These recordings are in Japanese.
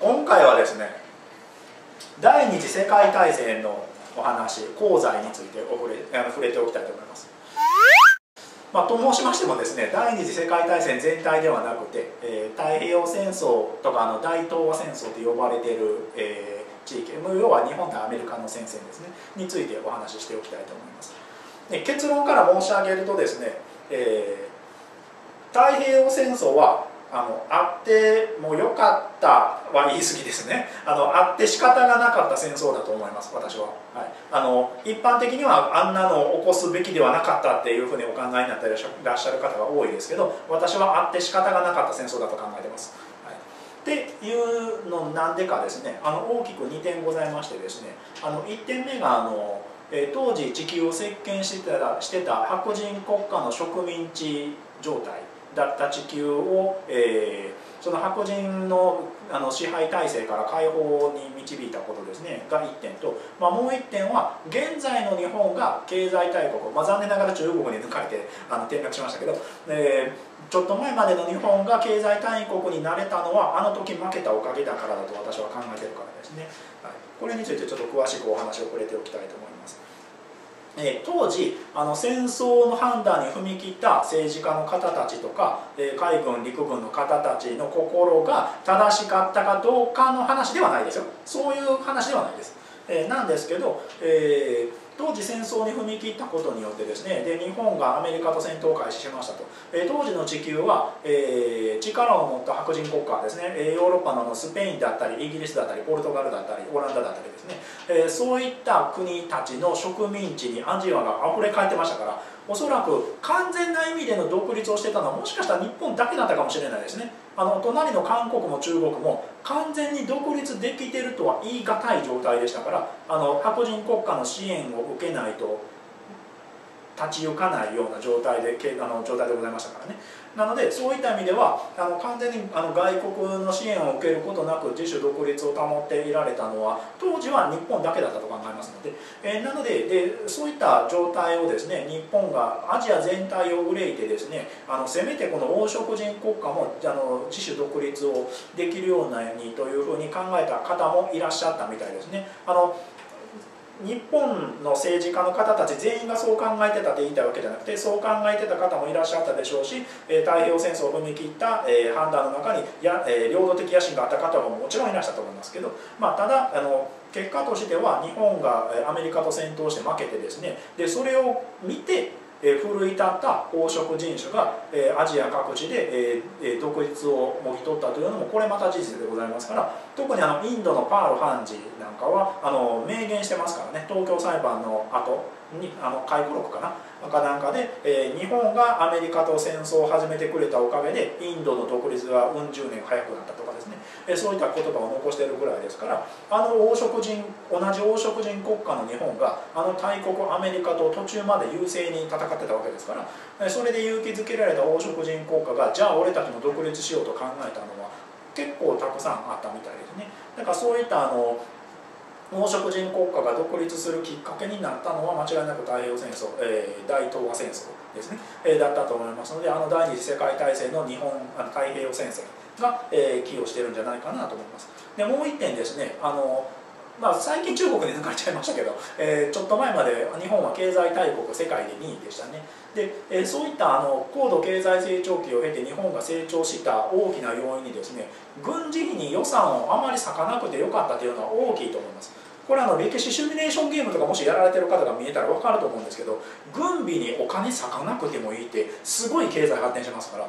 今回はですね、第二次世界大戦のお話、功罪について触れておきたいと思います。と申しましてもですね、第二次世界大戦全体ではなくて、太平洋戦争とか大東亜戦争と呼ばれている、地域、要は日本とアメリカの戦線ですね、についてお話ししておきたいと思います。結論から申し上げるとですね、太平洋戦争はあってもよかったは言い過ぎですね。あって仕方がなかった戦争だと思います、私は。一般的にはあんなのを起こすべきではなかったっていうふうにお考えになっていらっしゃる方が多いですけど、私はあって仕方がなかった戦争だと考えています。っていうのなんでかですね、大きく2点ございましてですね、1点目が当時地球を席巻してた白人国家の植民地状態だった地球を、その白人の支配体制から解放に導いたことですねが1点と、もう1点は現在の日本が経済大国、残念ながら中国に抜かれて転落しましたけど、ちょっと前までの日本が経済大国になれたのはあの時負けたおかげだからだと私は考えているからですね。これについてちょっと詳しくお話を触れておきたいと思います。当時戦争の判断に踏み切った政治家の方たちとか海軍陸軍の方たちの心が正しかったかどうかの話ではないですよ。そういう話ではないです。なんですけど、当時戦争に踏み切ったことによってですね、日本がアメリカと戦闘を開始しましたと。当時の地球は、力を持った白人国家ですね、ヨーロッパのスペインだったりイギリスだったりポルトガルだったりオランダだったりですね、そういった国たちの植民地にアジアがあふれ返ってましたから、おそらく完全な意味での独立をしてたのはもしかしたら日本だけだったかもしれないですね。隣の韓国も中国も完全に独立できてるとは言い難い状態でしたから、白人国家の支援を受けないと立ち行かないような状態でございましたからね。なのでそういった意味では完全に外国の支援を受けることなく自主独立を保っていられたのは当時は日本だけだったと考えますので、なのでそういった状態をですね、日本がアジア全体を憂いてですね、せめてこの黄色人国家も自主独立をできるようにというふうに考えた方もいらっしゃったみたいですね。日本の政治家の方たち全員がそう考えてたって言いたいわけじゃなくて、そう考えてた方もいらっしゃったでしょうし、太平洋戦争を踏み切った判断の中に領土的野心があった方ももちろんいらっしゃったと思いますけど、ただ結果としては日本がアメリカと戦闘して負けてですね、でそれを見て奮い立った黄色人種がアジア各地で独立をもぎ取ったというのもこれまた事実でございますから、特にインドのパール判事なんかは明言してますからね。東京裁判の後に回顧録かなんかで、日本がアメリカと戦争を始めてくれたおかげでインドの独立がうん十年早くなったとかですね、そういった言葉を残しているぐらいですから、同じ黄色人国家の日本が大国アメリカと途中まで優勢に戦ってたわけですから、それで勇気づけられた黄色人国家がじゃあ俺たちも独立しようと考えたのは結構たくさんあったみたいですね。だからそういった黄色人国家が独立するきっかけになったのは間違いなく太平洋戦争、大東亜戦争ですね、だったと思いますので、第二次世界大戦の日本太平洋戦線が、寄与してるんじゃないかなと思います。でもう一点ですね、最近中国に抜かれちゃいましたけど、ちょっと前まで日本は経済大国世界で2位でしたね。でそういった高度経済成長期を経て日本が成長した大きな要因にですね、軍事費に予算をあまり割かなくてよかったというのは大きいと思います。これ歴史シミュレーションゲームとかもしやられてる方が見えたら分かると思うんですけど、軍備にお金割かなくてもいいってすごい経済発展しますから、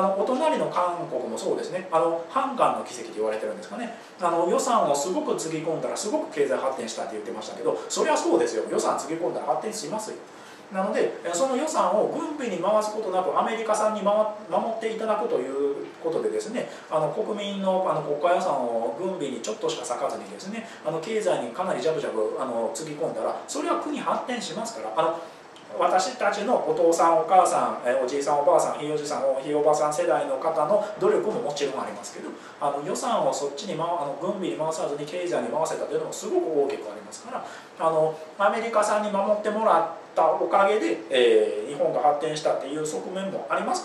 お隣の韓国もそうですね、ハンガンの奇跡と言われてるんですかね、予算をすごくつぎ込んだらすごく経済発展したって言ってましたけど、そりゃそうですよ、予算つぎ込んだら発展しますよ。なのでその予算を軍備に回すことなくアメリカ産に守っていただくということでですね、国民の国家予算を軍備にちょっとしか割かずにですね、経済にかなりジャブジャブつぎ込んだらそれは国発展しますから、私たちのお父さんお母さんおじいさんおばあさんひいおじさんひいおばあさん世代の方の努力ももちろんありますけど、予算をそっちに軍備に回さずに経済に回せたというのもすごく大きくありますから、アメリカさんに守ってもらったおかげで、日本が発展したっていう側面もありますから、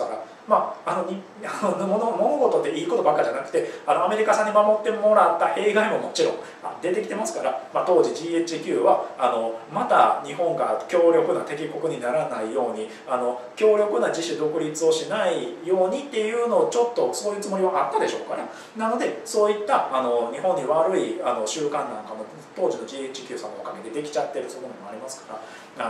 物事っていいことばっかじゃなくて、アメリカさんに守ってもらった弊害ももちろん出てきてますから、当時 GHQ はまた日本が強力な敵国にならないように強力な自主独立をしないようにっていうのをちょっとそういうつもりはあったでしょうから、なのでそういった日本に悪い習慣なんかも当時の GHQ さんのおかげでできちゃってるそういうのもありますから、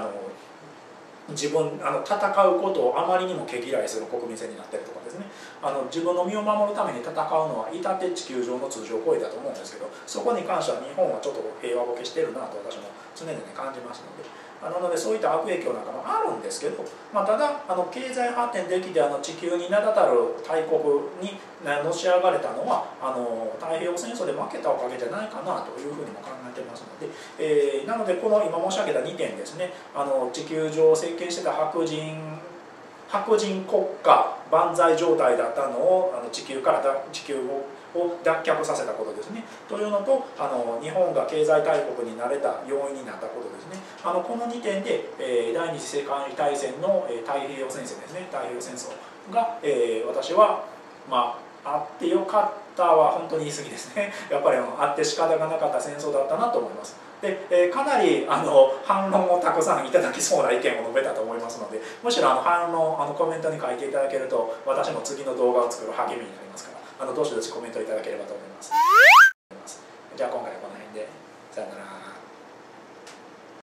戦うことをあまりにも毛嫌いする国民性になってるとかですね、自分の身を守るために戦うのは至って地球上の通常行為だと思うんですけど、そこに関しては日本はちょっと平和ボケしてるなと私も常々感じますので。なのでそういった悪影響なんかもあるんですけど、ただ経済発展できて地球に名だたる大国にのし上がれたのは太平洋戦争で負けたおかげじゃないかなというふうにも考えてますので、なのでこの今申し上げた2点ですね、地球上を席巻してた白人国家万歳状態だったのを地球を脱却させたことですね、というのと日本が経済大国になれた要因になったことですね。この2点で、第二次世界大戦の太平洋戦線ですね、太平洋戦争が、私はあってよかったは本当に言い過ぎですね。やっぱりあって仕方がなかった戦争だったなと思います。でかなり反論をたくさんいただきそうな意見を述べたと思いますので、むしろ反論コメントに書いていただけると私も次の動画を作る励みになりますから、どしどしコメントいただければと思います。じゃあ今回はこの辺でさよなら。